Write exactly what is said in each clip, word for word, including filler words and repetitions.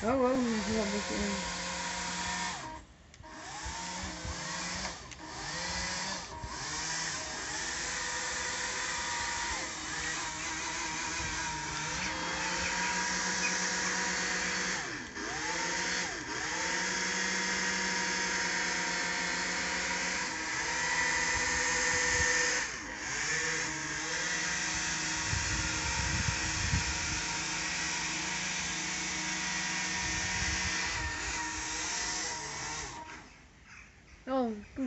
Oh, oh, nog wel een beetje in. Oh, poeh.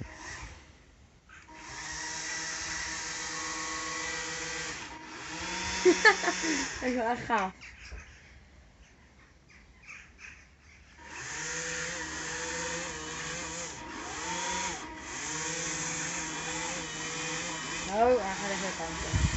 Dat is wel echt gaaf. Oh, hij gaat even kanten.